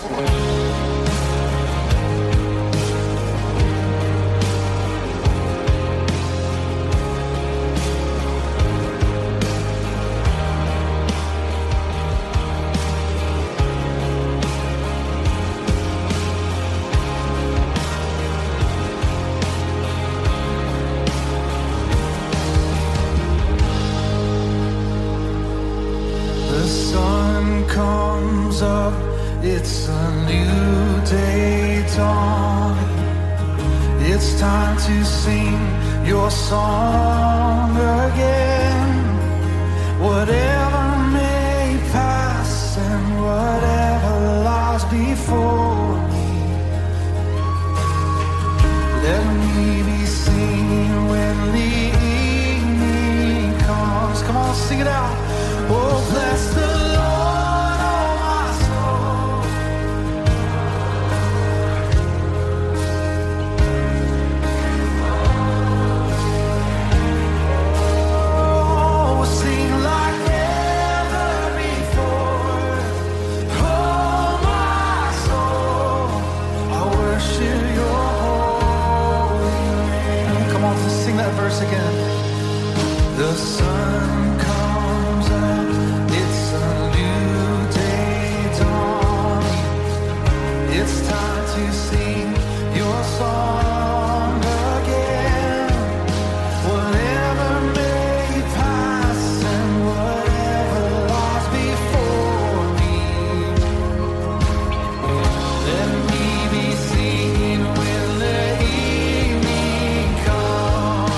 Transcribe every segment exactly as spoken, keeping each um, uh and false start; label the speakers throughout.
Speaker 1: It's a new day dawning. It's time to sing your song again. Whatever may pass and whatever lies before me, let me be singing when the evening comes. Come on, sing it out. Oh, bless the again. The sun comes up, it's a new day dawning. It's time to sing your song again. Whatever may pass and whatever lies before me, let me be singing when the evening comes.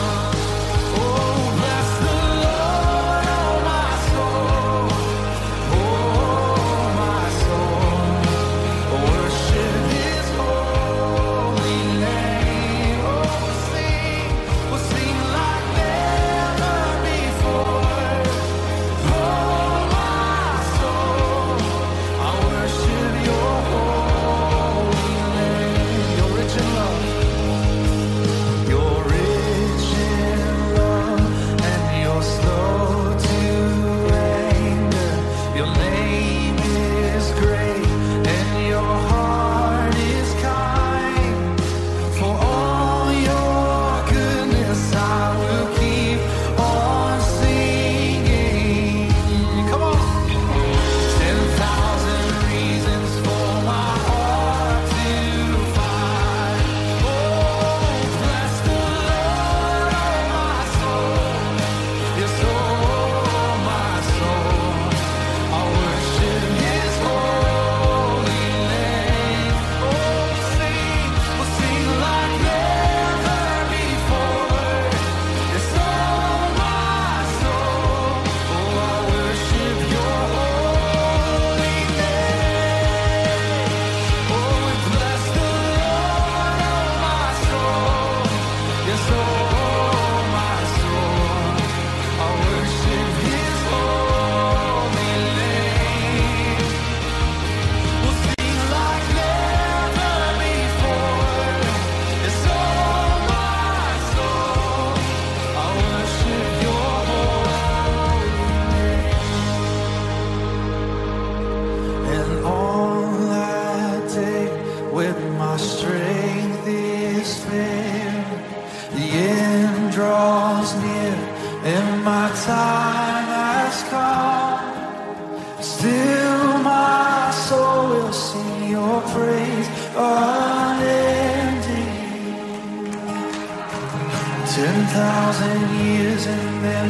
Speaker 1: Ten thousand years and then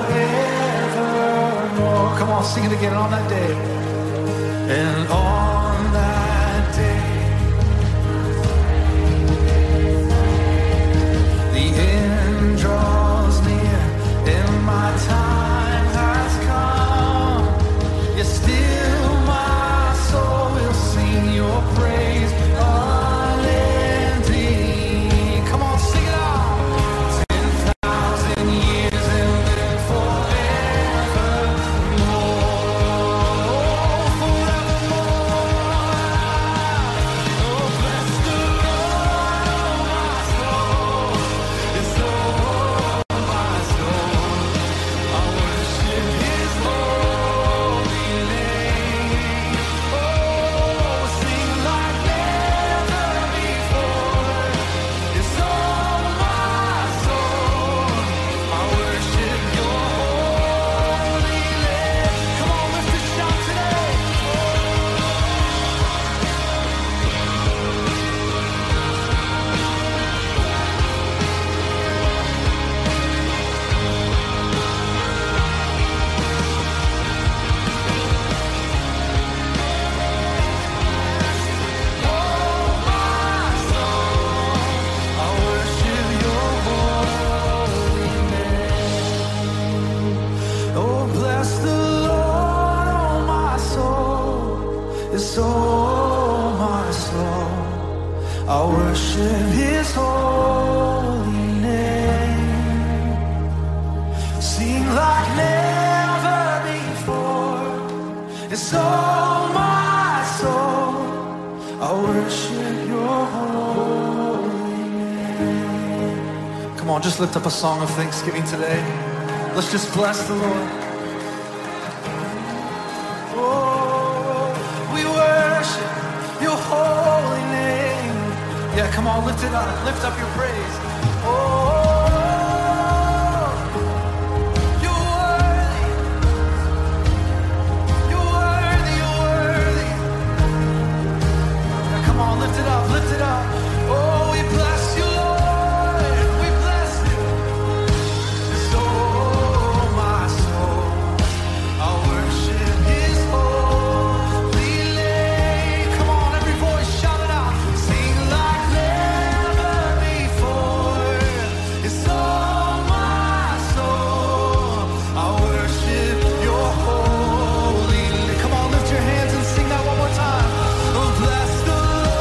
Speaker 1: forevermore. Come on, sing it again on that day. And on that day, the end draws near and my time has come. Yet still my soul will sing your praise unending. Come on, sing it out. Forevermore, forevermore. Yes, oh my soul, I worship your holy name. Come on, just lift up a song of thanksgiving today. Let's just bless the Lord. Oh, we worship your holy name. Yeah, come on, lift it up, lift up your praise. Oh, lift it up, lift it up. Oh, we bless you, Lord. We bless you. So, my soul, I worship his holy name. Come on, every voice, shout it out. Sing like never before. It's all my soul. I worship your holy name. Come on, lift your hands and sing that one more time. Oh, bless the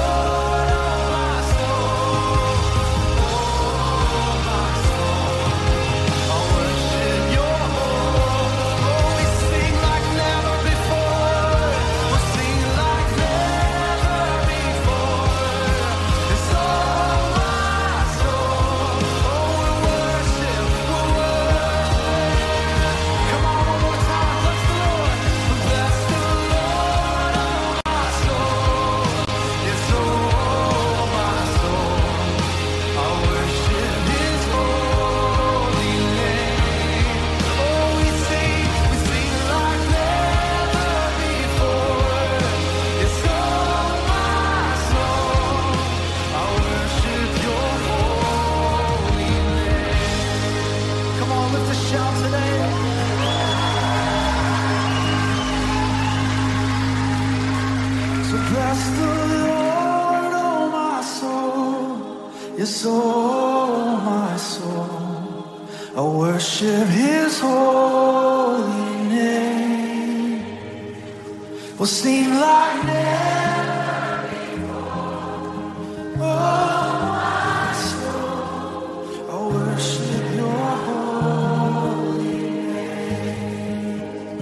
Speaker 1: oh my soul, I worship his holy name. Will sing like never before. Oh my soul, I worship your holy name.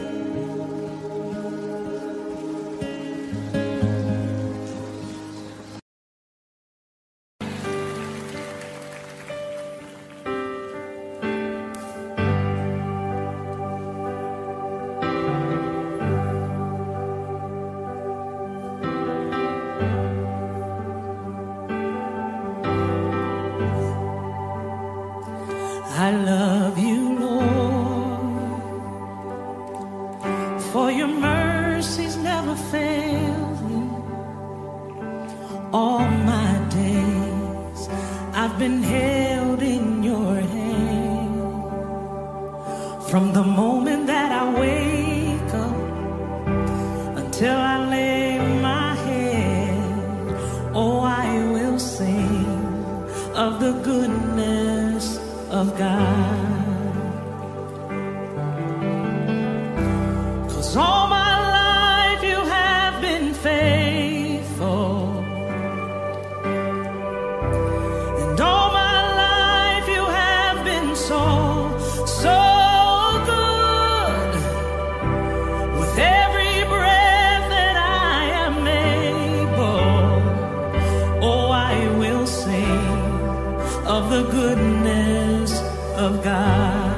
Speaker 2: I love you, Lord, for your mercies never fail me. All my days I've been held in your hand. From the moment that I wake up until I lay my head, oh, I will sing of the goodness of God. 'Cause all my life you have been faithful, and all my life you have been so, so good. With every breath that I am able, oh, I will sing of the goodness of God.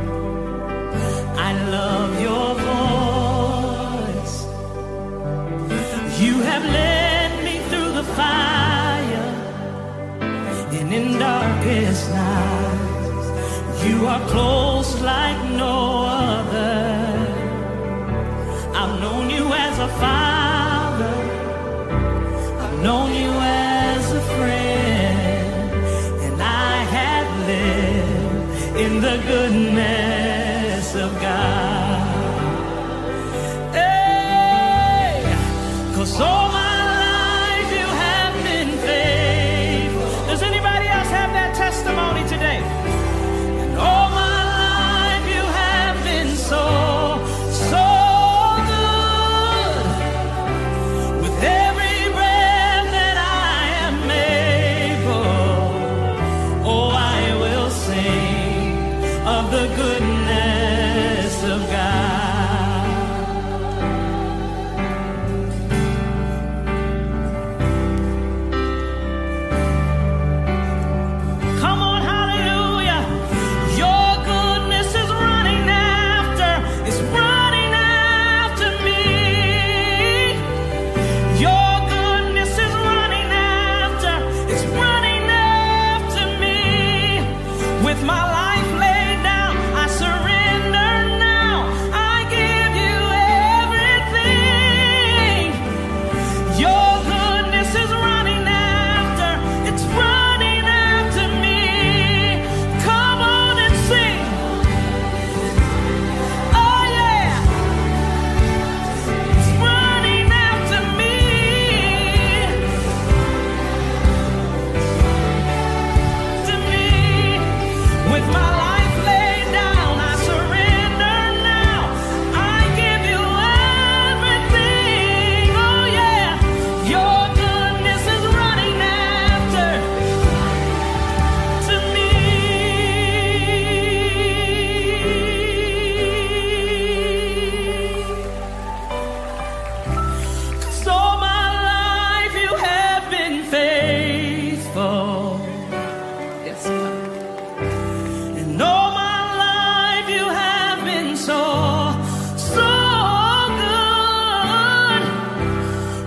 Speaker 2: I love your voice. You have led me through the fire, and in darkest nights you are close like no other. I've known you as a father, I've known you as a friend, and I have lived in the goodness of God. Hey, 'cause all my life you have been faithful. Does anybody else have that testimony today? And all my life you have been so, so good. With every breath that I am able, oh, I will sing of the goodness of God.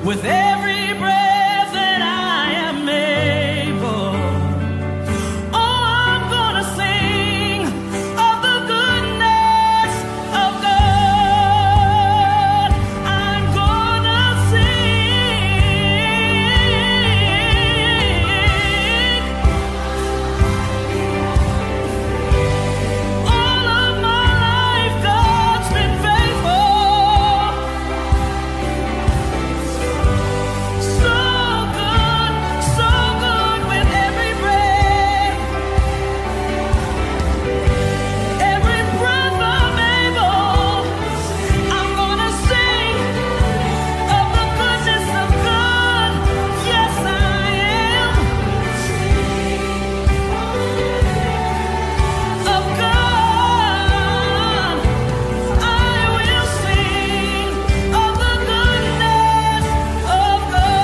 Speaker 2: with every breath that I am able. Oh, I'm gonna sing of the goodness of God. I'm gonna sing. All of my life, God's been faithful. So good, so good with every breath, every breath I'm able. I'm gonna sing of the goodness of God. Yes, I am. Of God, I will sing of the goodness of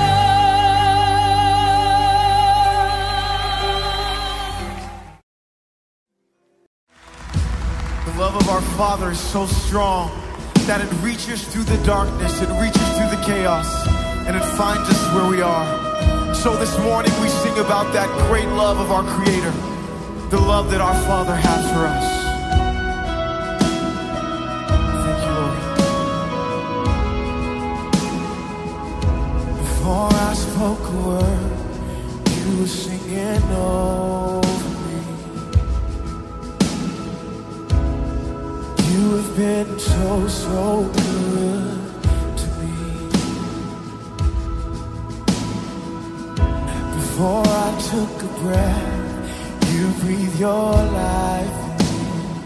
Speaker 2: God.
Speaker 1: The love of our Father is so strong that it reaches through the darkness, it reaches through the chaos, and it finds us where we are. So this morning we sing about that great love of our Creator, the love that our Father has for us. Thank you, Lord. Before I spoke a word, you were singing over me. You have been so, so good to me. Before I took a breath, you breathe your life in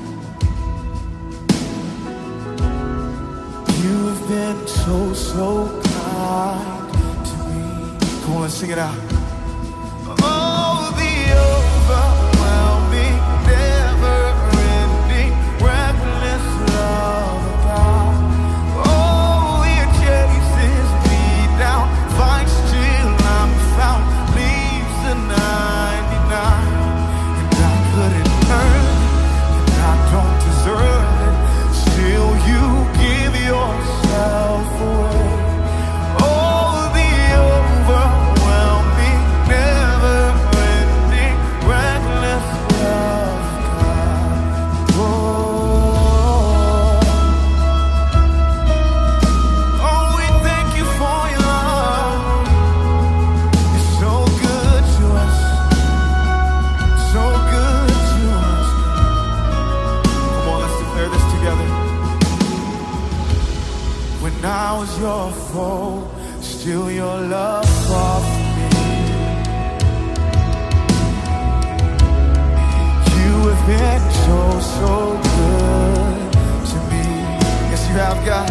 Speaker 1: me. You have been so, so kind to me. Come on, let's sing it out. Oh, the overwhelming, never-ending, reckless love of God. Oh, it chases me down, finds till I'm found, leaves the ninety-nine. And I couldn't earn it, and I don't deserve it. Still, you give yourself away. Oh, the overwhelming, never-ending, reckless love of God. Oh, oh, we thank you for your love. You're so good to us, so good to us. Come on, let's declare this together. When I was your foe, still your love fought for me. You have been so, so good to me. Yes, you have, God.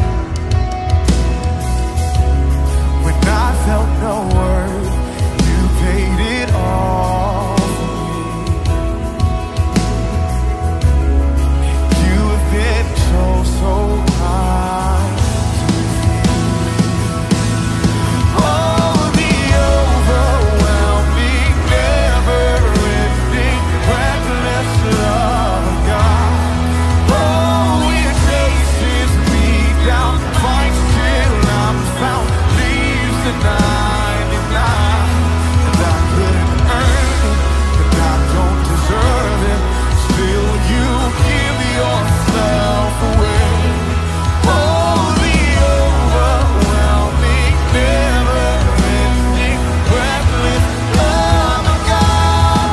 Speaker 1: When I felt no worth, you paid it all for me. You have been so, so kind. Oh, the overwhelming, never-ending, reckless love of God. Oh, it chases me down, finds till I'm found, leaves the ninety-nine. And I couldn't earn it, but I don't deserve it. Still, you give yourself away. Oh, the overwhelming, never-ending, reckless love of God.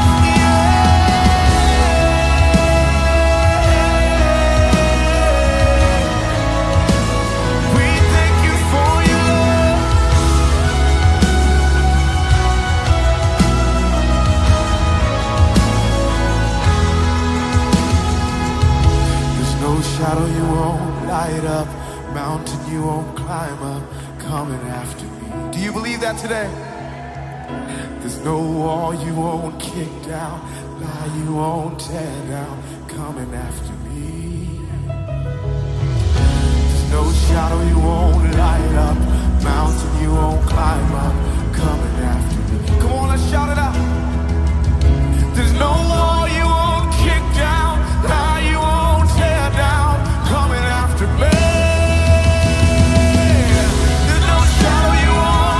Speaker 1: Yeah. We thank you for your love. There's no shadow you won't light up, mountain you won't climb up, coming after me. Do you believe that today? There's no wall you won't kick down, lie you won't tear down, coming after me. There's no shadow you won't light up, mountain you won't climb up, coming after me. Come on, let's shout it out. There's no wall you won't kick down, lie you won't tear down, coming after me. There's no shadow you won't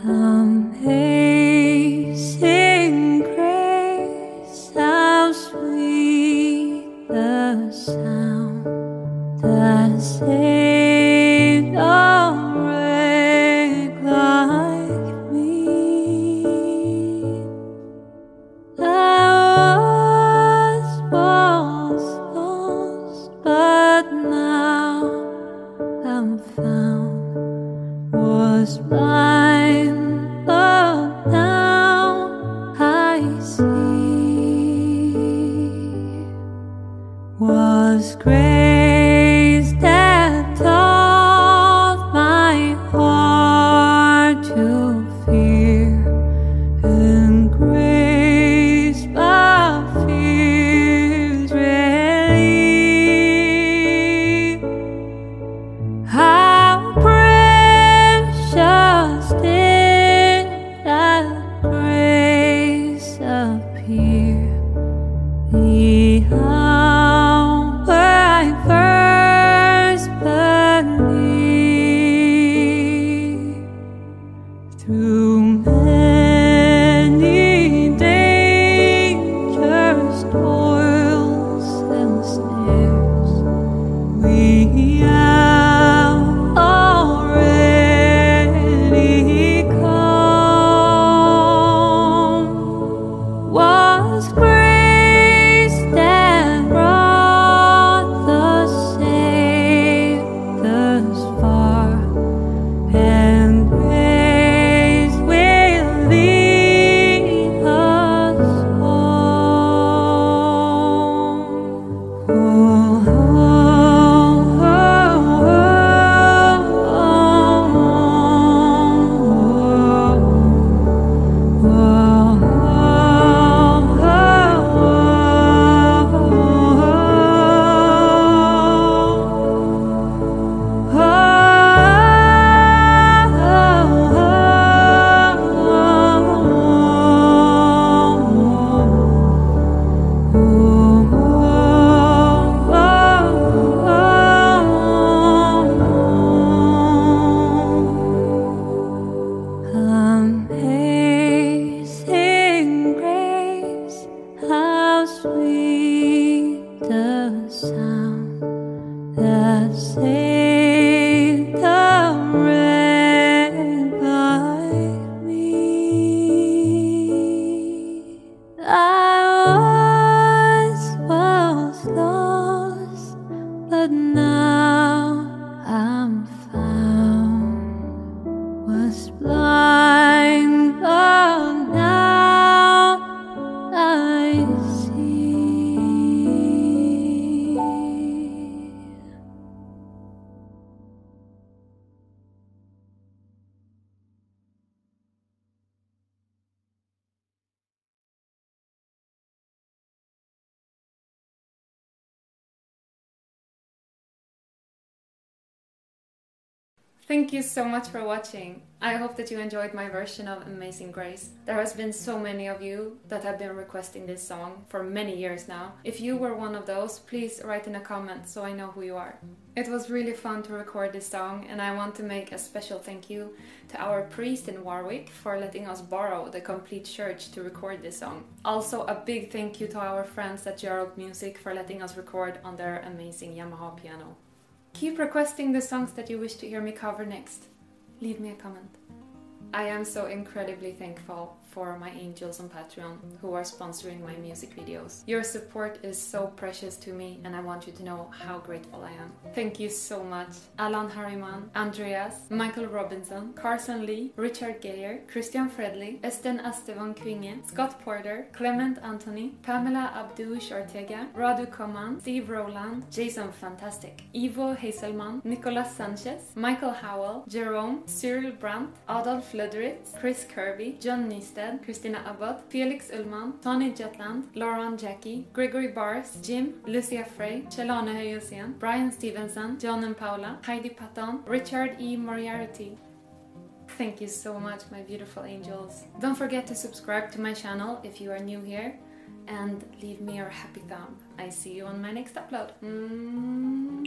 Speaker 3: Amazing grace, how sweet the sound that saved a wretch like me. I was once lost, but now I'm found. Was blind, but now I see. Was grace that taught my heart to fear, and grace my fears relieve. How precious did that grace appear the hour I first believed. Through many dangers, toils, and snares, we have already come. Was grace that brought the saved thus far, and grace will lead us home. Oh, oh, oh, amazing grace, how sweet the sound that saved a wretch like me. I was once lost, but now I'm found. Was blind, but now I see.
Speaker 4: Thank you so much for watching. I hope that you enjoyed my version of Amazing Grace. There has been so many of you that have been requesting this song for many years now. If you were one of those, please write in a comment so I know who you are. It was really fun to record this song, and I want to make a special thank you to our priest in Warwick for letting us borrow the complete church to record this song. Also a big thank you to our friends at Jarrock Music for letting us record on their amazing Yamaha piano. Keep requesting the songs that you wish to hear me cover next. Leave me a comment. I am so incredibly thankful for my angels on Patreon who are sponsoring my music videos. Your support is so precious to me, and I want you to know how grateful I am. Thank you so much. Alan Harriman, Andreas, Michael Robinson, Carson Lee, Richard Geyer, Christian Fredley, Esten Estevan Kvinge, Scott Porter, Clement Anthony, Pamela Abdush Ortega, Radu Koman, Steve Rowland, Jason Fantastic, Ivo Hazelman, Nicolas Sanchez, Michael Howell, Jerome, Cyril Brandt, Adolf Ludritz, Chris Kirby, John Nisted, Christina Abbott, Felix Ullman, Tony Jetland, Lauren Jackie, Gregory Bars, Jim, Lucia Frey, Chelane Höjosén, Brian Stevenson, John and Paula, Heidi Patton, Richard E. Moriarty. Thank you so much, my beautiful angels. Don't forget to subscribe to my channel if you are new here, and leave me your happy thumb. I see you on my next upload. Mm.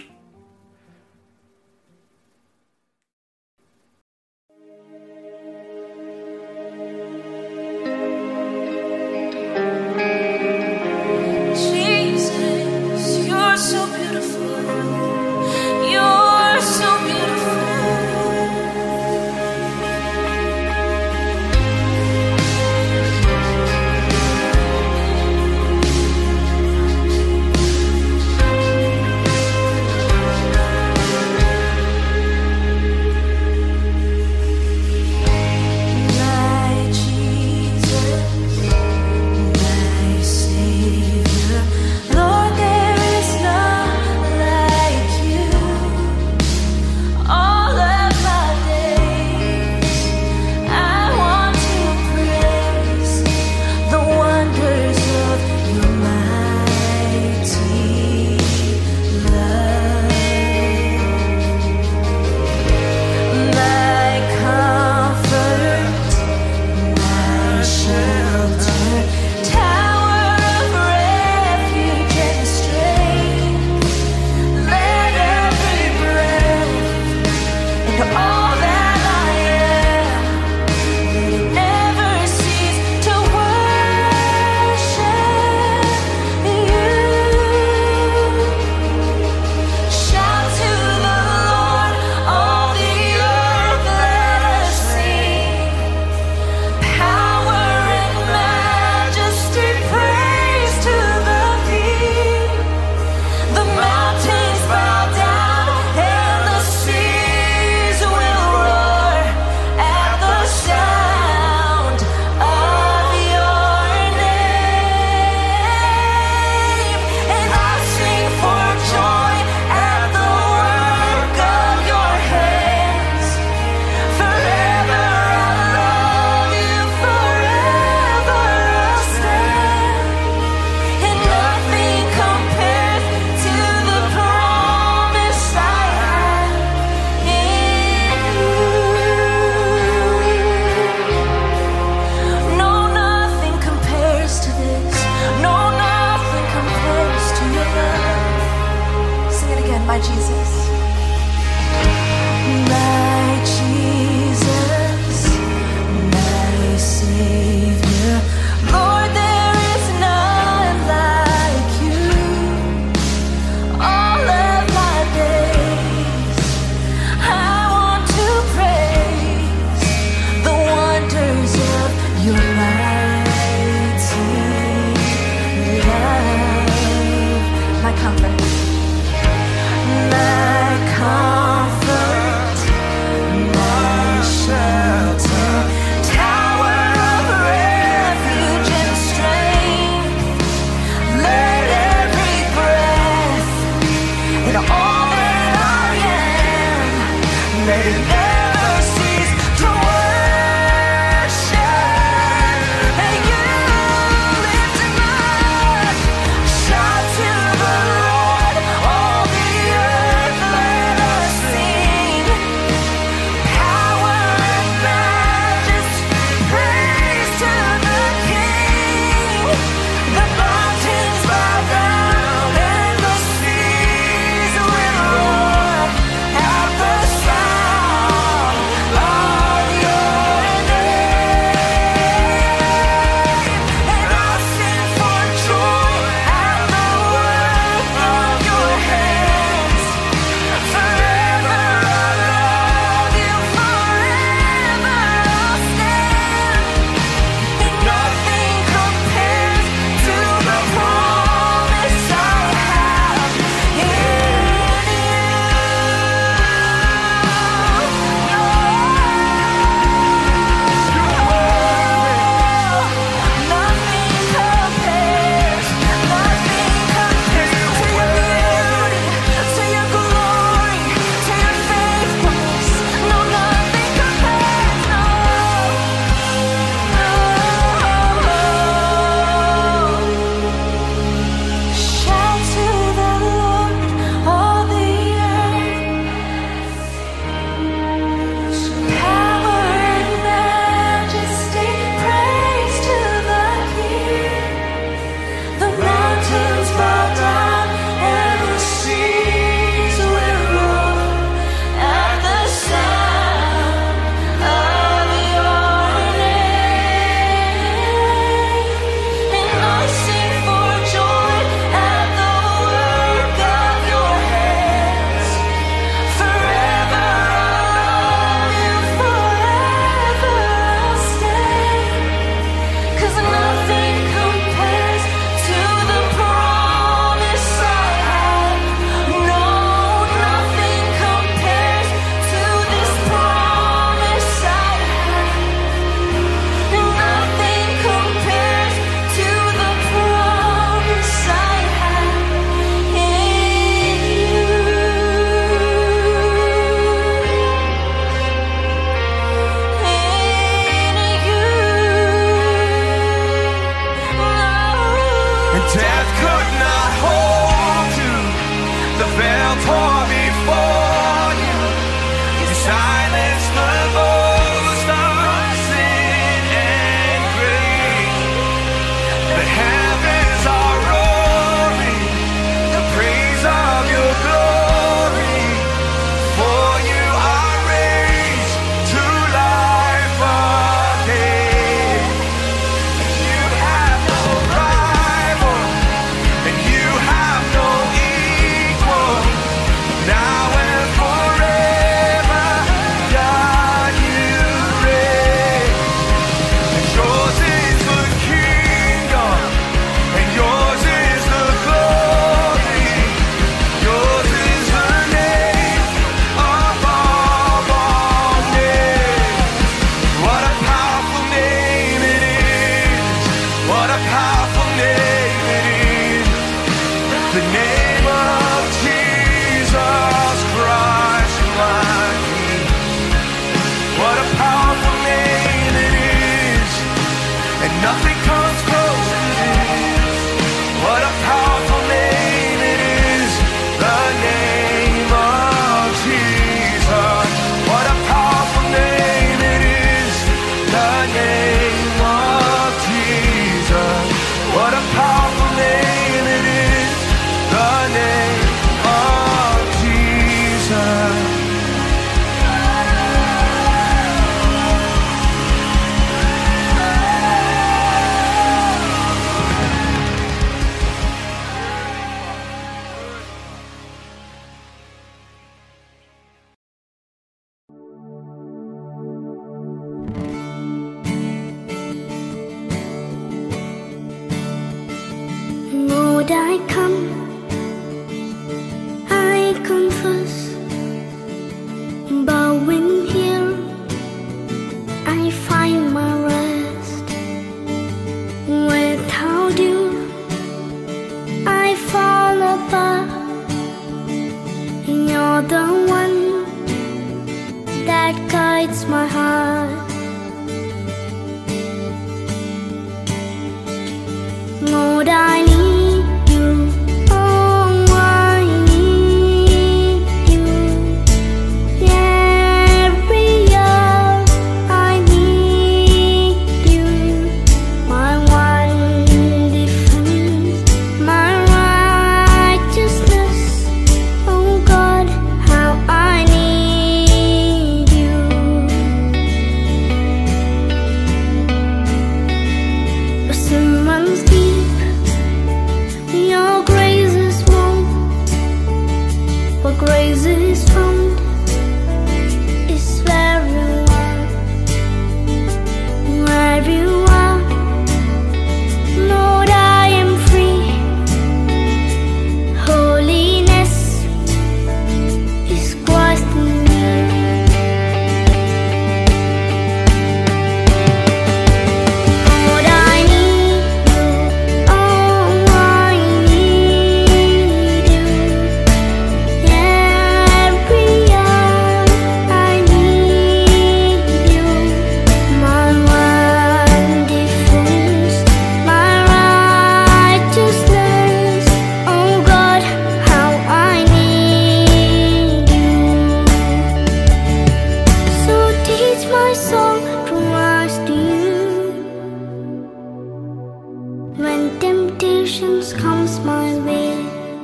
Speaker 5: temptations comes my way.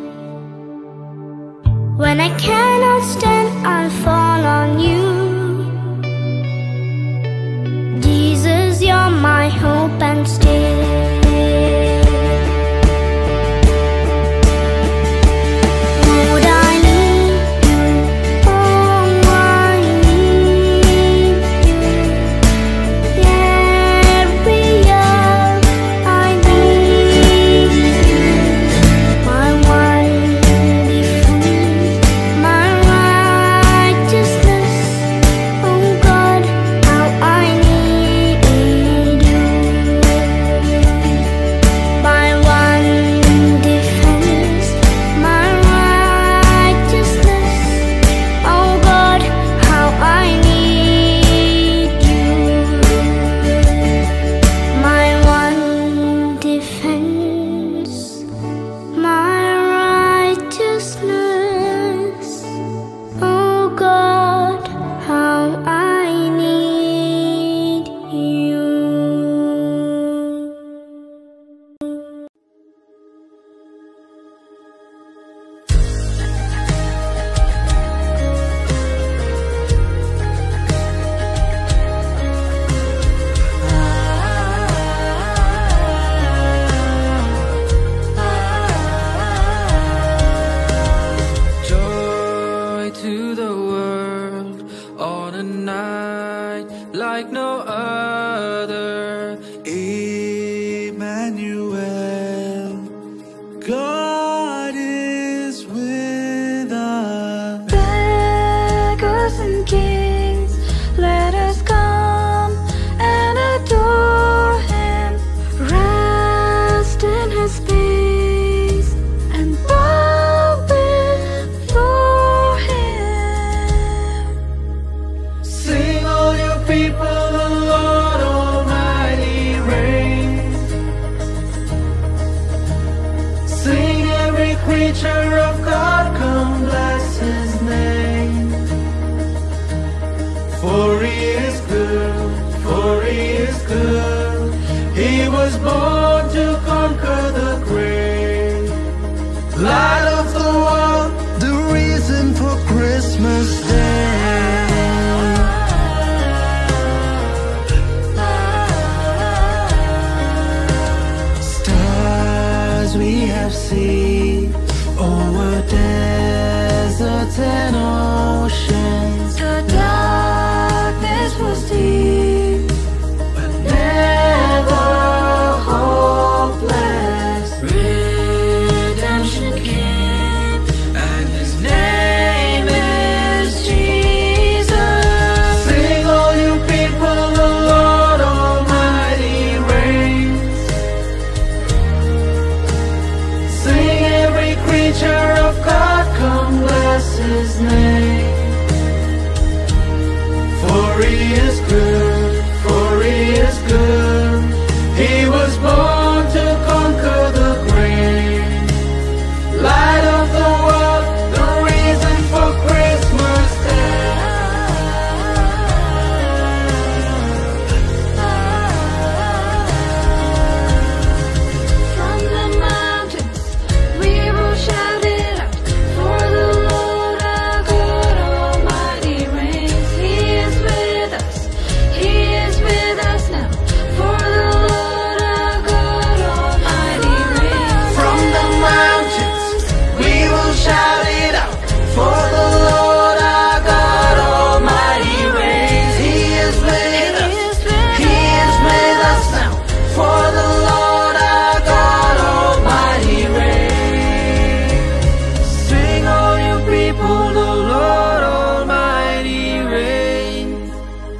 Speaker 5: When I cannot stand, I'll fall on you. Jesus, you're my hope and stay.
Speaker 1: Like no other. Emmanuel, God is with us.
Speaker 3: Beggars and kings, let us come and adore Him. Rest in His peace and bow before Him.
Speaker 1: Sing all you people, the Lord Almighty reigns. Sing every creature of God, come bless His name. For He is good, for He is good. He was born to conquer the grave. Light of the world, the reason for Christmas Day. We have seen over deserts and oceans.
Speaker 3: The darkness was deep,
Speaker 1: but never hopeless.
Speaker 3: redemption came,
Speaker 1: And His name is
Speaker 3: Jesus.
Speaker 1: Sing all you people, the Lord Almighty reigns. Sing every creature of God, come bless His name. For He is good, for He is good. He was born to conquer the grave. Light of the world, the reason for Christmas Day.
Speaker 3: From the mountains we will shout it out, for the Lord our God Almighty reigns. He is with us, He is with us now, for the Lord our God Almighty reigns.
Speaker 1: From the mountains we will shout it out, for the Lord our God Almighty reigns. He is with us, He is with us now, for the Lord our God Almighty reigns. Sing all you people, the Lord Almighty reigns.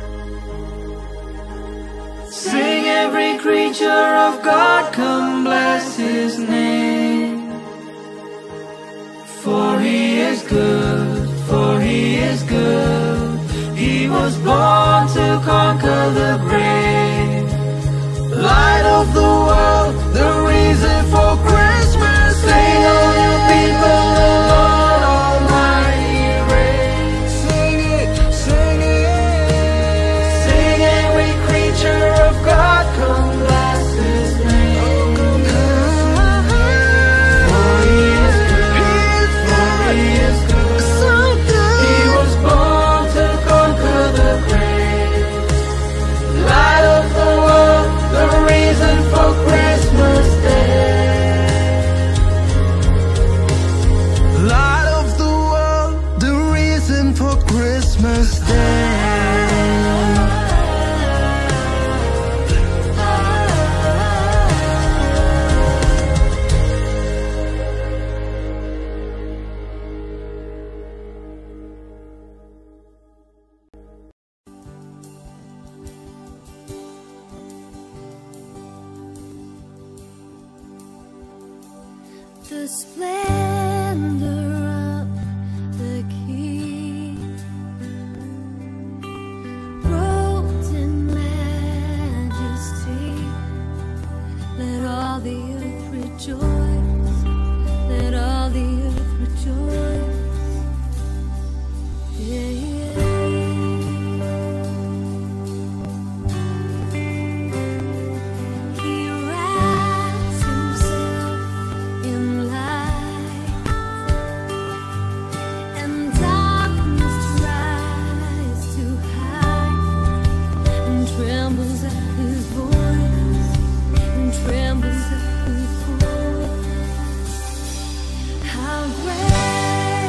Speaker 1: Sing every creature of God, come bless His name. For He is good, for He is good. He was born to conquer the grave. Light of the world, the reason for Christmas. Sing all you people, the Lord Almighty reigns. Sing it, sing it. Sing every creature of God, come bless His name.
Speaker 3: the splendor of the King, robed in majesty. Let all the earth rejoice. Let all the earth rejoice. Yeah, yeah. He wraps himself in light, and darkness tries to hide, and trembles at his voice, and trembles at his voice. How great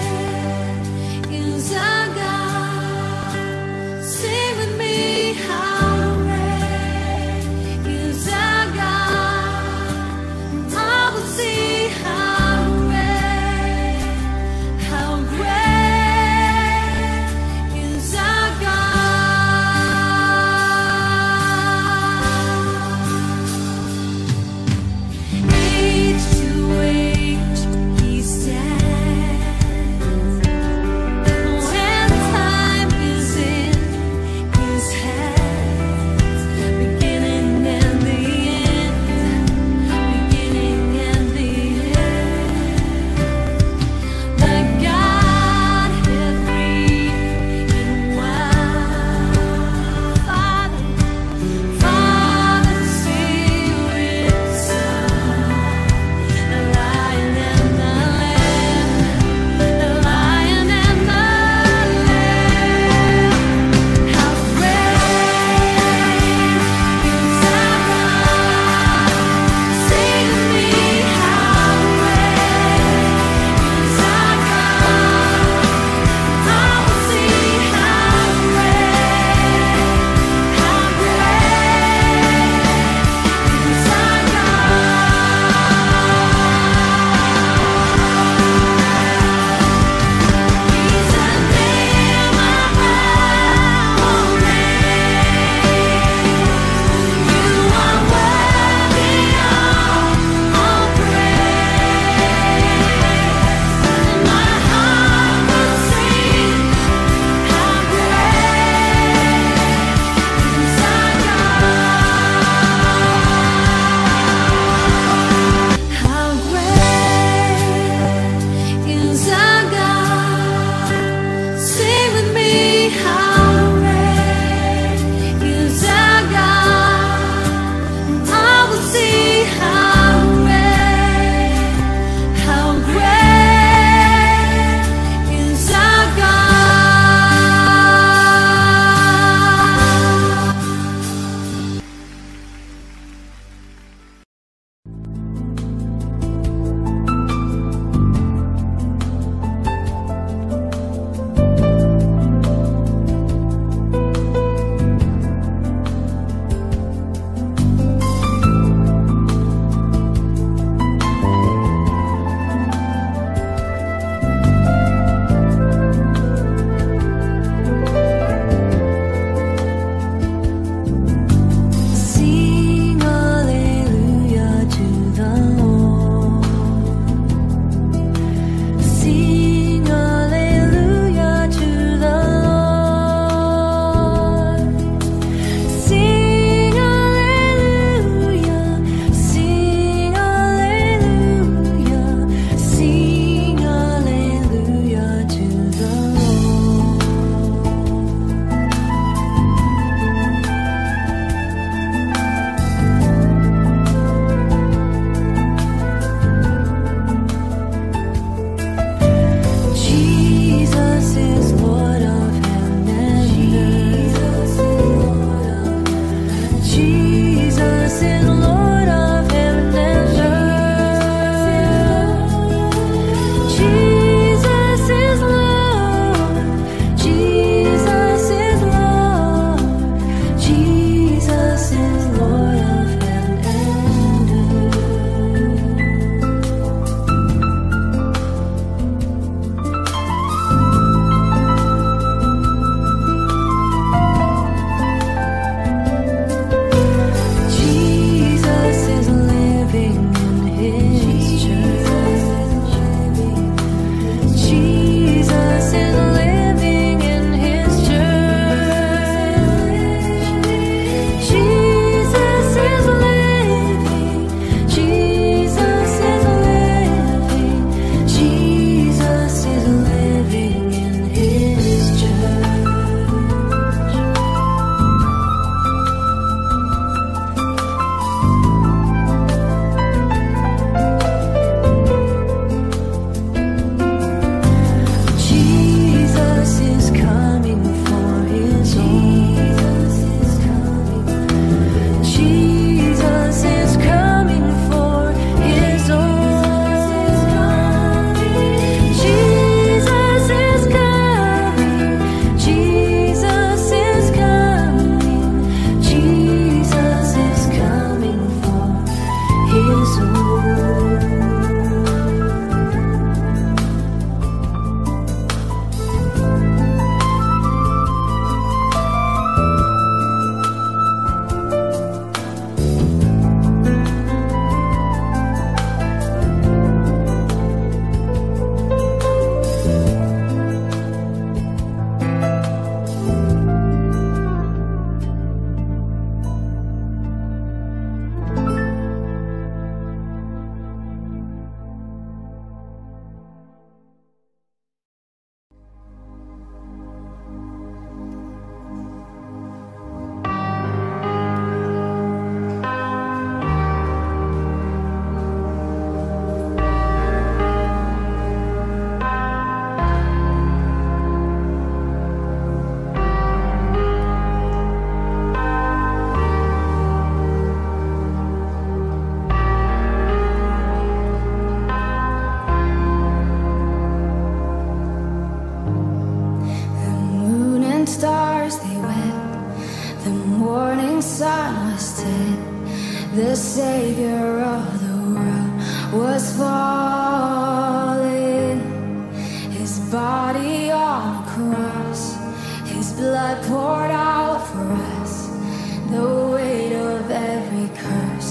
Speaker 3: the Savior of the world was falling. His body on a cross, His blood poured out for us, the weight of every curse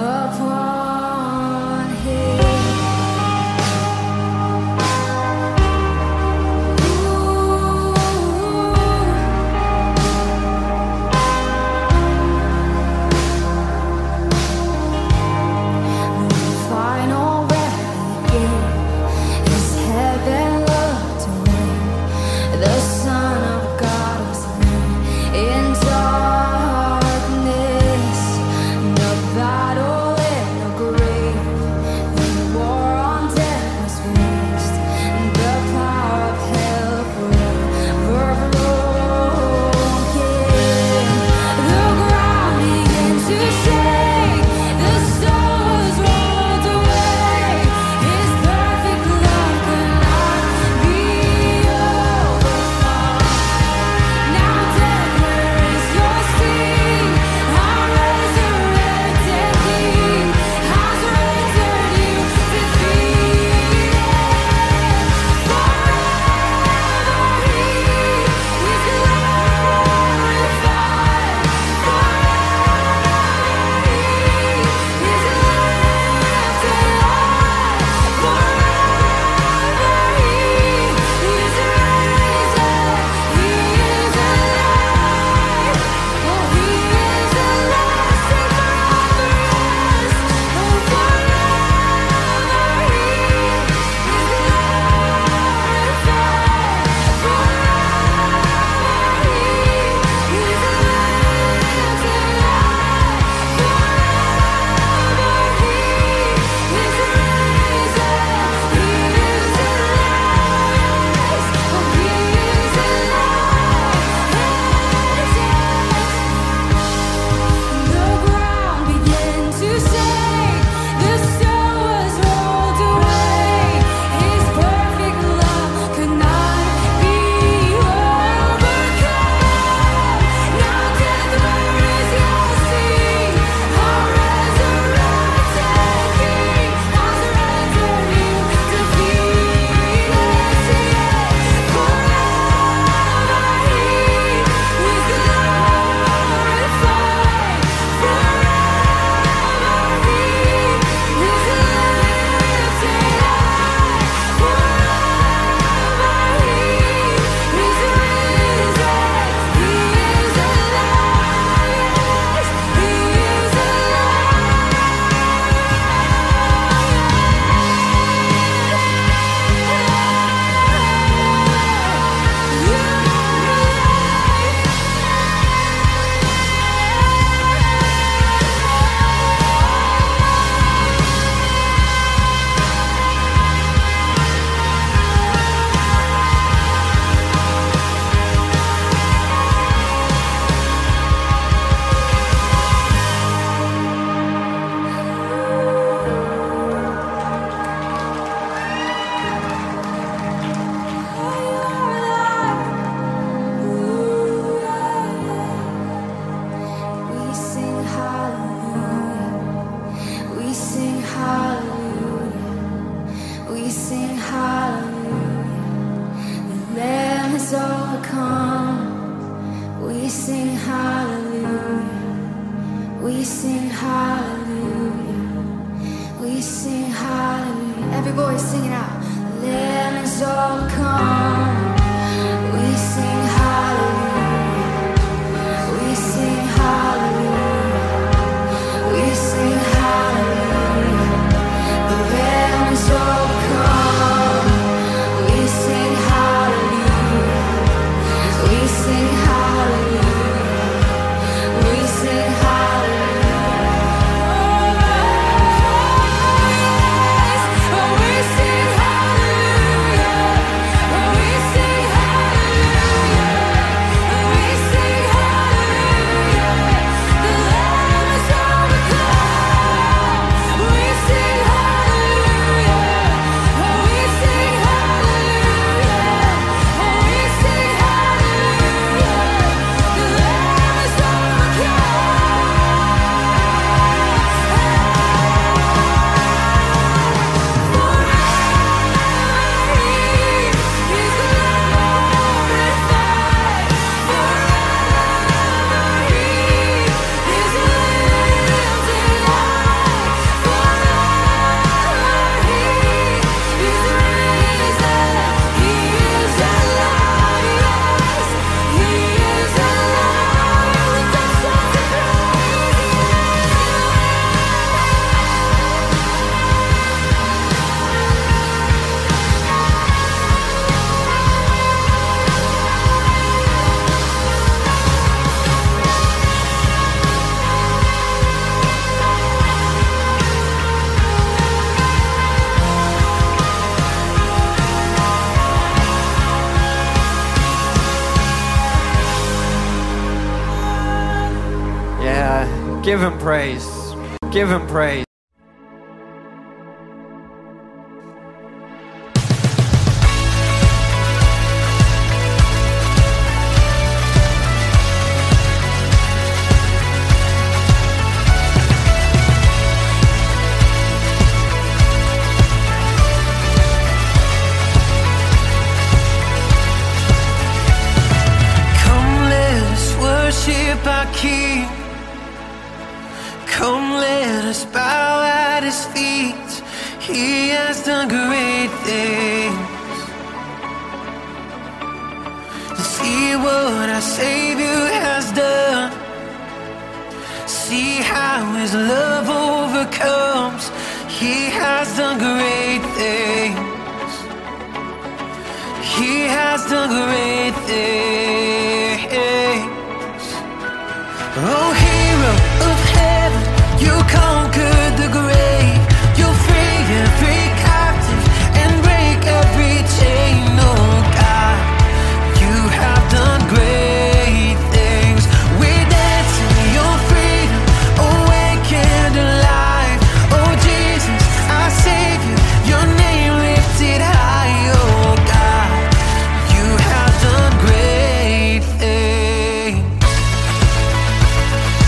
Speaker 3: upon Him. Hallelujah.
Speaker 6: Give him praise. Give him praise.
Speaker 1: Our King, come let us bow at his feet. He has done great things. See what our Savior has done. See how his love overcomes. He has done great things. He has done great things. Oh, hero of heaven, you conquered the grave. You free every captive and break every chain. Oh God, you have done great things. We dance in your freedom, awakened alive. Oh Jesus, our Savior, your name lifted high. Oh God, you have done great things.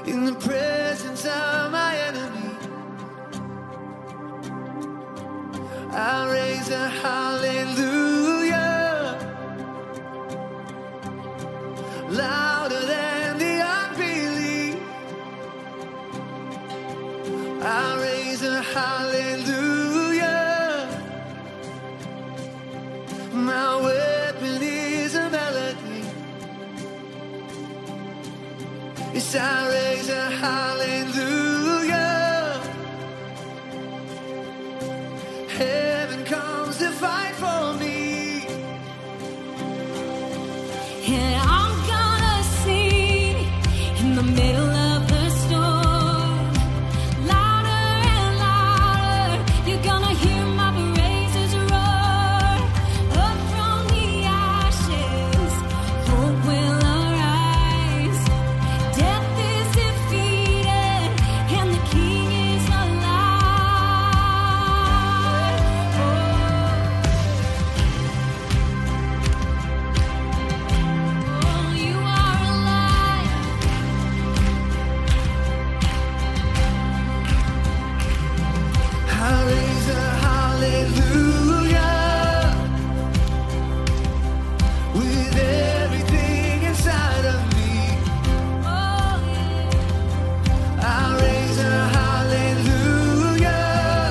Speaker 1: in the presence of my enemy. I raise a hallelujah, louder than the unbelief. I raise a hallelujah. My weapon is a melody. Yes, I raise a hallelujah. Heaven comes to fight for me,
Speaker 3: And I'm gonna sing in the middle of the storm, louder and louder. You're gonna hear my praises roar. Up from the ashes, hope will arise. Death is defeated, and the King is alive. Oh. Oh, you are alive.
Speaker 1: I raise a hallelujah with everything inside of me.
Speaker 3: Oh, yeah.
Speaker 1: I raise a hallelujah.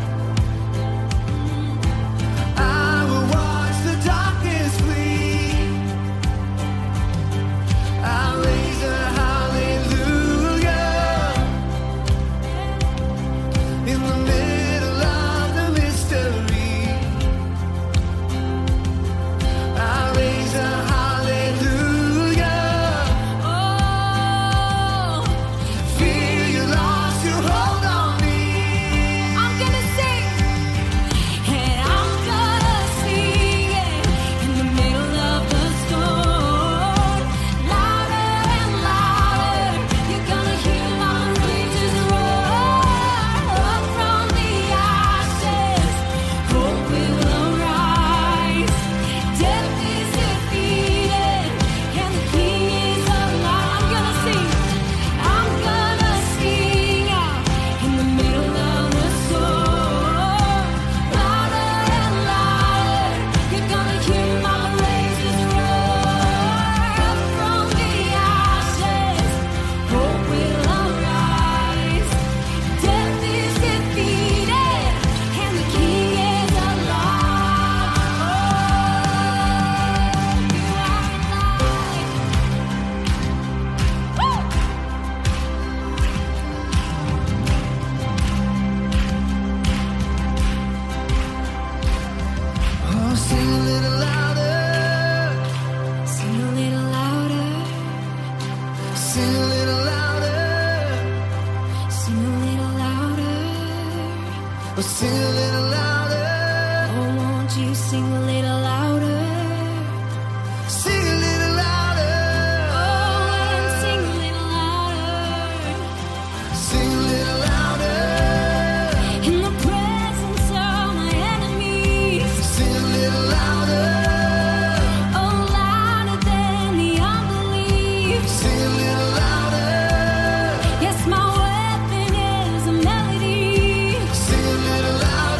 Speaker 1: I will watch the darkness flee. I raise a hallelujah in the middle of the mystery. I raise a hallelujah.
Speaker 3: Oh,
Speaker 1: Fear you lost your hold on me.
Speaker 3: I'm gonna sing, and I'm gonna sing it in the middle of the storm, louder and louder. You're gonna hear my praises roar. Up from the ashes, hope will arise. Death is defeated, and the King is alive. I'm gonna sing. I'm gonna sing out in the middle of the storm, louder and louder. You're gonna hear my praises roar. Up from the ashes, hope will arise. Death is defeated, and the King is alive. Oh, you are alive. Woo!
Speaker 1: Oh, sing a little louder,
Speaker 3: Sing a little louder,
Speaker 1: sing a little louder,
Speaker 3: sing a little louder.
Speaker 1: oh, sing a little louder,
Speaker 3: Oh, won't you sing a little louder?
Speaker 1: sing a little louder,
Speaker 3: Oh, and sing a little louder.
Speaker 1: sing a little louder,
Speaker 3: In the presence of my enemies.
Speaker 1: sing a little louder,
Speaker 3: Oh, louder than the unbelief.
Speaker 1: sing a little louder,
Speaker 3: Yes, my weapon is a melody.
Speaker 1: sing a little louder.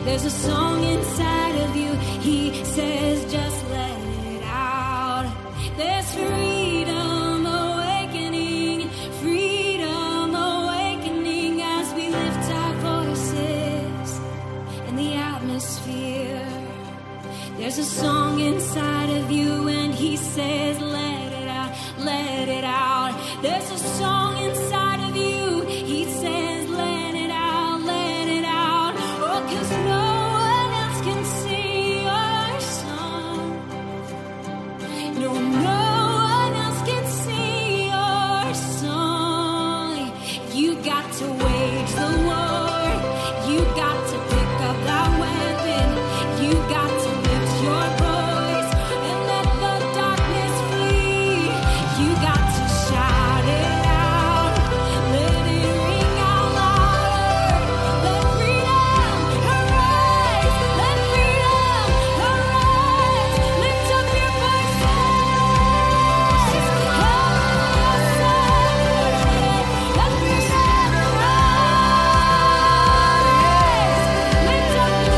Speaker 3: There's a song inside of you. He says, just let it out. There's freedom awakening, freedom awakening as we lift our voices in the atmosphere. There's a song inside of you, and he says, let it out, let it out. There's a song inside of you. He says, let it out, let it out. Oh, 'cause no one else can sing your song. No, no one else can sing your song. You got to wage the war. You got to pick up that weapon. You got to lift your voice and let the darkness flee. You got to shout it out. Let it ring out louder. Let freedom arise. Let freedom arise. Lift up your voices. Let freedom arise. Lift up your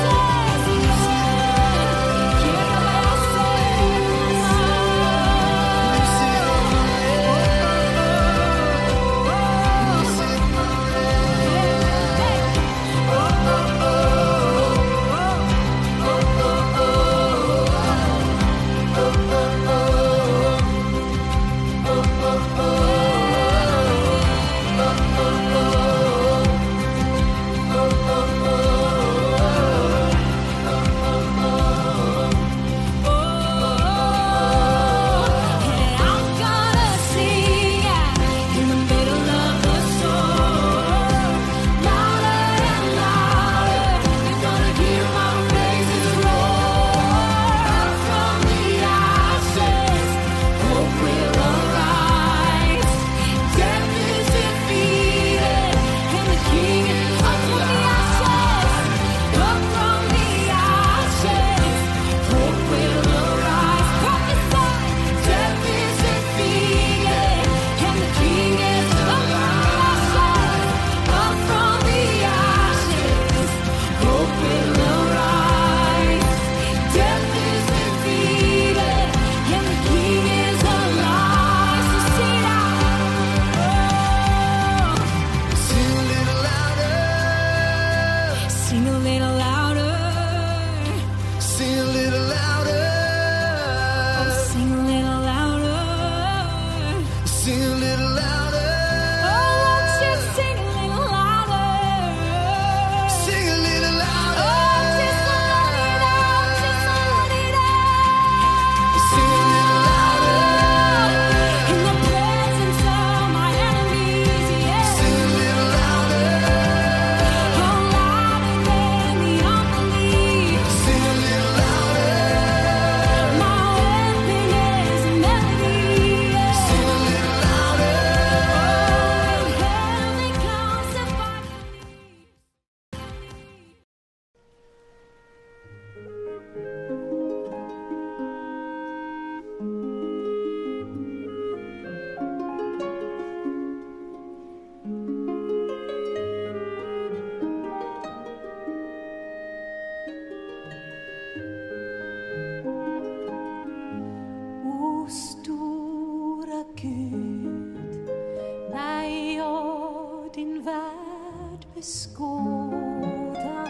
Speaker 7: beskåda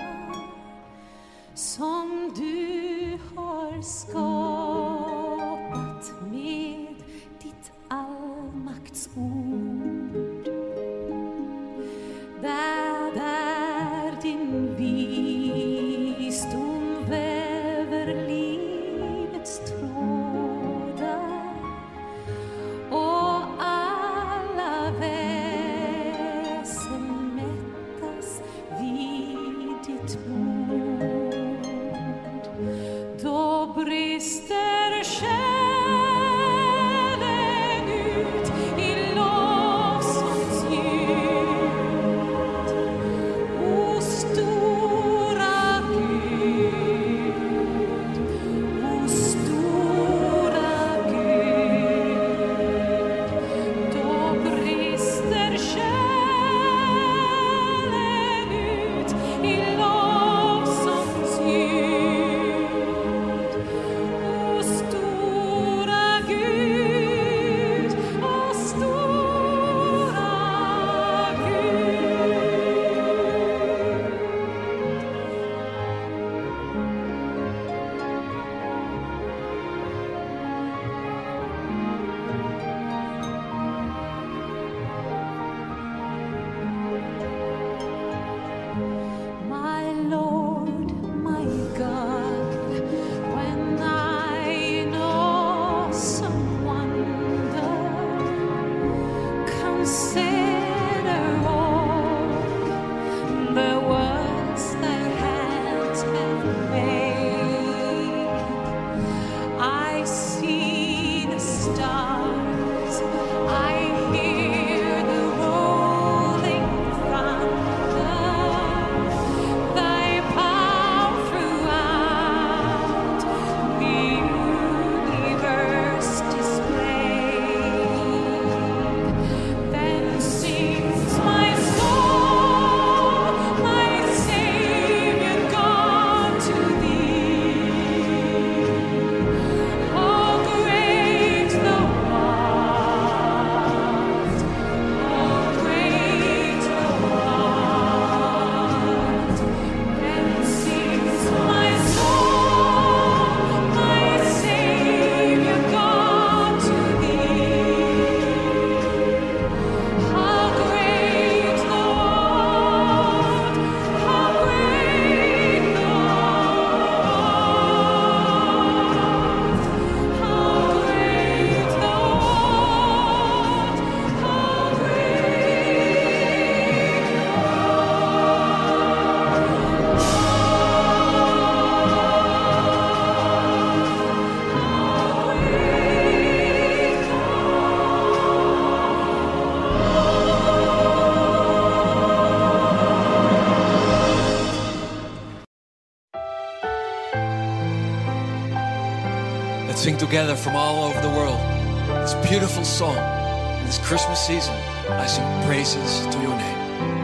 Speaker 7: som du har skapat med ditt allmaktsord. Där, där din visdom väver livets trådar och alla väsen mättas vid ditt bord. Dobry
Speaker 8: Sing together from all over the world this beautiful song. In this Christmas season, I sing praises to your name.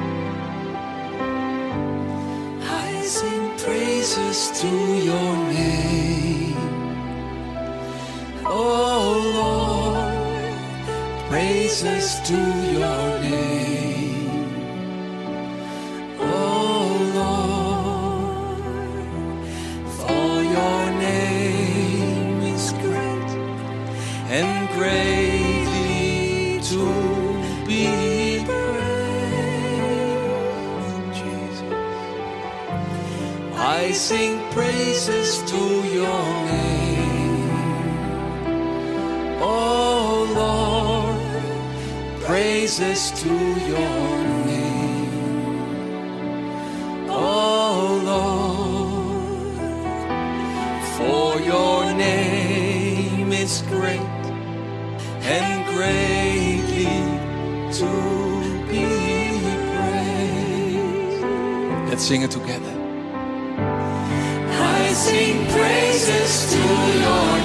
Speaker 8: I sing praises to your name, oh Lord, praises to your name, oh Lord, for your name is great and greatly to be praised. Jesus, I sing praises to your name, oh Lord, praises to your name, oh Lord, for your name is great and greatly to be praised. Let's sing it together. I sing praises to your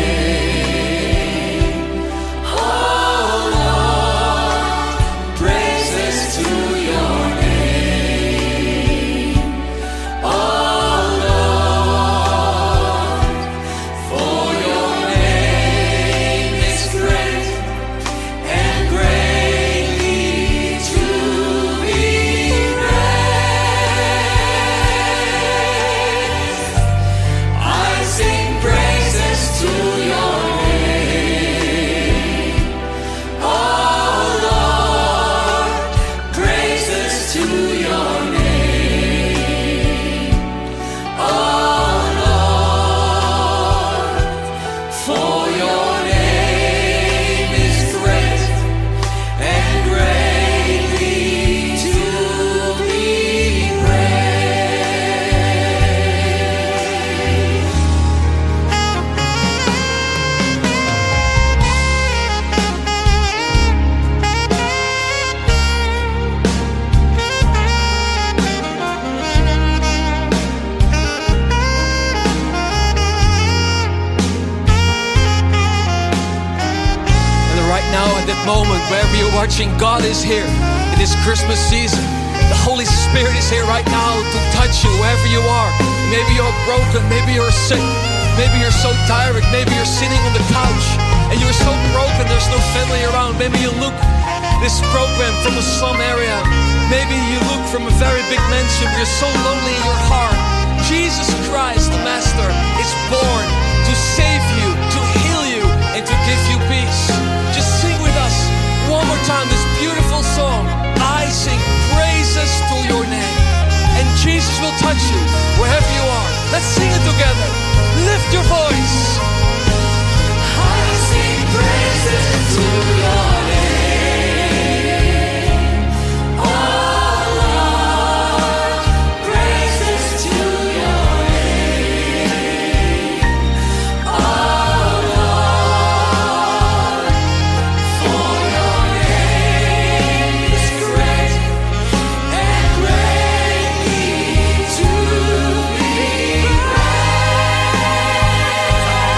Speaker 8: name, oh Lord, praises to your name, oh Lord, for your name is great and greatly to be praised. I sing praises to your name, oh Lord, praises to your name, oh Lord, for your name is great and greatly to be praised. And right now, at that moment, wherever you're watching, God is here in this Christmas season. The Holy Spirit is here right now to touch you wherever you are. Maybe you're broken, maybe you're sick, maybe you're so tired, maybe you're sitting on the couch and you're so broken, there's no family around. Maybe you look this program from a slum area. Maybe you look from a very big mansion, you're so lonely in your heart. Jesus Christ, the Master, is born to save you, to heal you, and to give you peace. Just sing with us one more time this beautiful song. I sing praises to your name, and Jesus will touch you wherever you are. Let's sing it together. Lift your voice. I sing praises to your name, oh Lord, praises to your name, oh Lord, for your name is great and greatly to be praised.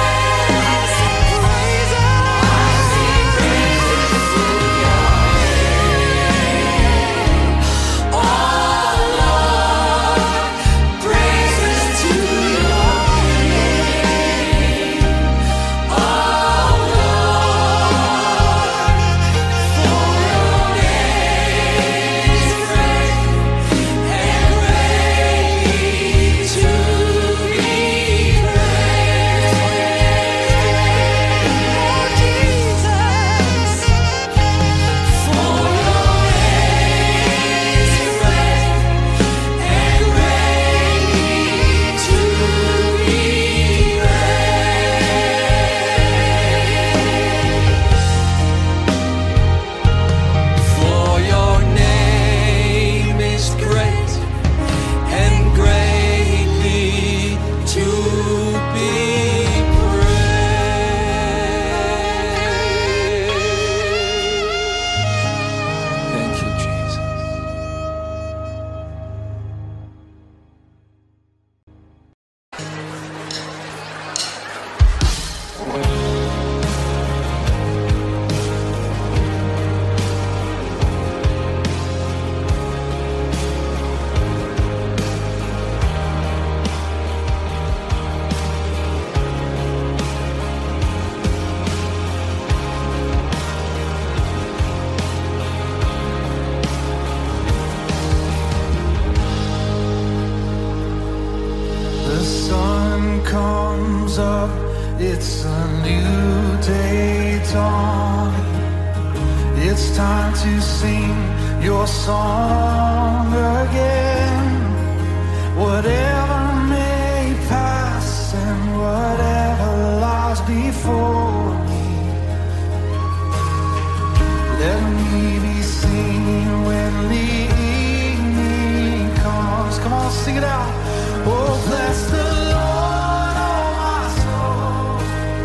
Speaker 1: The sun comes up, it's a new day dawning. It's time to sing your song again. Whatever may pass and whatever lies before me, let me be singing when the evening comes. Come on, sing it out. Oh, bless the Lord, oh my soul.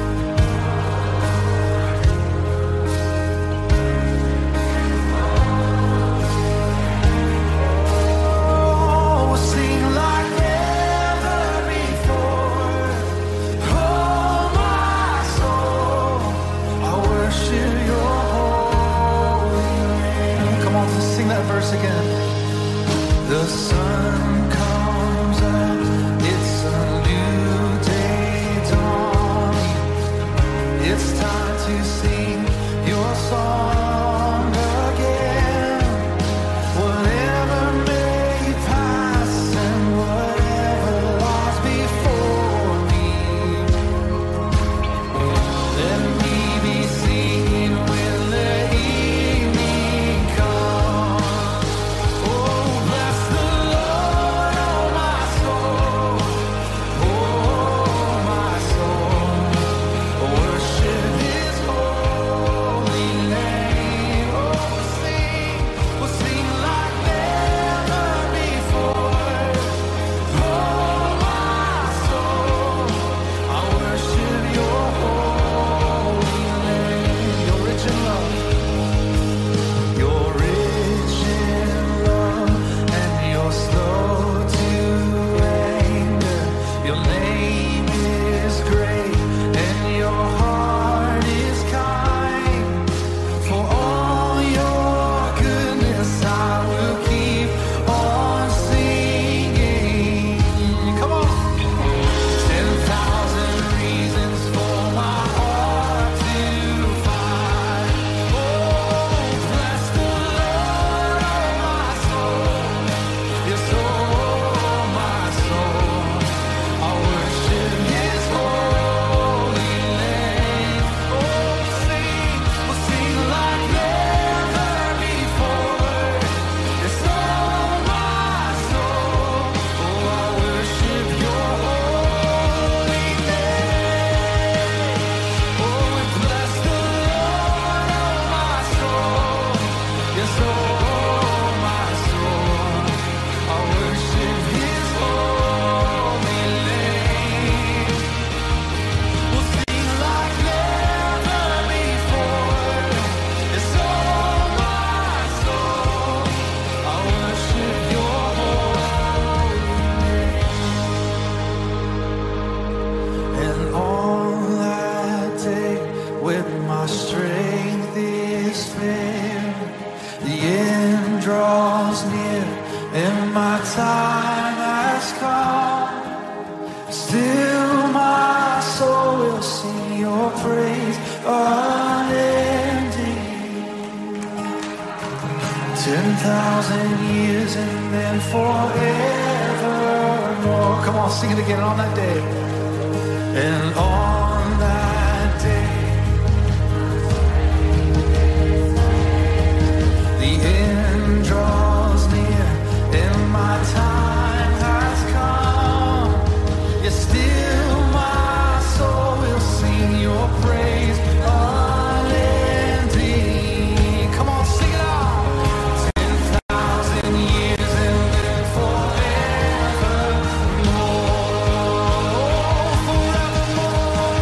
Speaker 1: Oh, we'll sing like never before. Oh, my soul, I worship your holy name. Come on, let's sing that verse again. The sun comes up, it's a new day dawning. It's time to sing your song again. Whatever may pass and whatever lies before me, let me be singing when the evening comes. Oh, bless the Lord, oh my soul. Oh, my soul, worship His holy name. Oh, we'll sing, we'll sing like never before. Oh, my soul, I worship your holy name. You're rich in love. You're rich in love and you're slow to anger. Your name is great and your heart is kind. For all your goodness I will keep on singing. Come on. Ten thousand reasons for my heart to find. Oh, bless the Lord, oh my soul. Yes, oh my soul, I worship His holy name. Oh, we'll sing, we'll sing like never before. Yes, oh my soul, oh I worship your holy name. Oh, we bless the Lord, oh my soul. Yes, oh my soul, I worship His holy name. We'll sing like never before. Yes, oh my soul, I worship your holy name. And all that day when my strength is failing, the end draws near and my time has come. Still my soul will sing your praise unending. Ten thousand years and then forevermore. Come on, sing it again on that day. And on that day, the end draws near and my time has come. Yet still my soul will sing your praise unending. Come on, sing it out. Ten thousand years and then forevermore. Forevermore.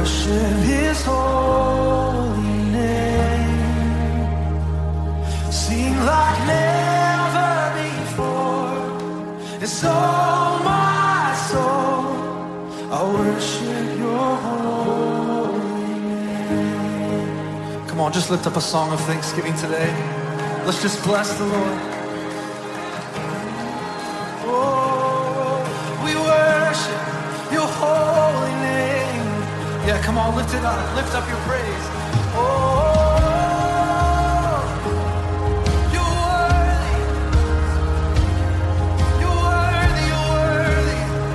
Speaker 1: worship His holy name. Sing like never before. It's all my soul. I worship Your holy name. Come on, just lift up a song of thanksgiving today. Let's just bless the Lord. Oh, we worship Your holy name. Yeah, come on, lift it up. Lift up your praise. Oh, You're worthy. You're worthy. You're worthy.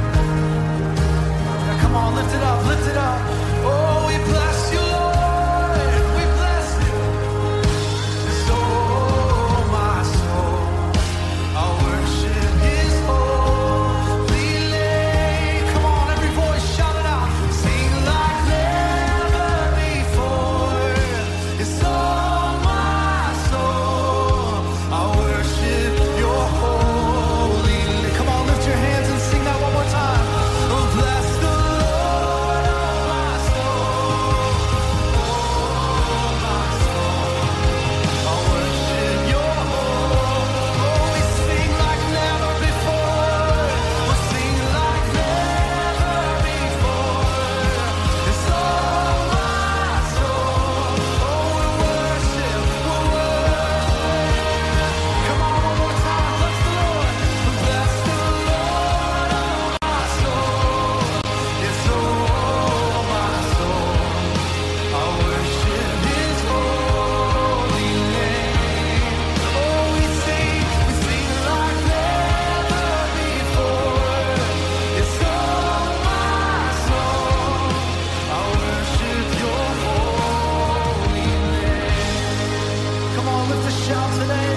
Speaker 1: Yeah, come on, lift it up. Lift it up. Oh, we bless You, Lord. We bless You. So my soul, I worship His holy name. Come on, every voice, shout it out. Sing like never before. It's all my soul. I worship Your holy name. Come on, lift your hands and sing that one more time. Oh, bless the Lord, oh my soul. Oh, my soul. I worship Your holy. Oh, we sing like never before. We sing like never before. It's all my soul. Oh, we worship, we worship. Come on, one more time. Bless the Lord. Bless the Lord, oh my soul. It's all my soul. I worship His holy name. Oh, we sing, we sing like never before. It's all my soul. I worship Your holy name. Come on, lift a shout today.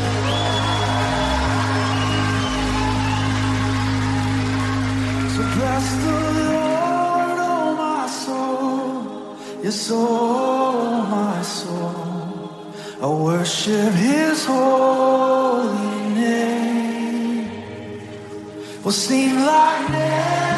Speaker 1: So bless the Lord, oh my soul. Yes, oh my soul. I worship His holy name. We'll sing like never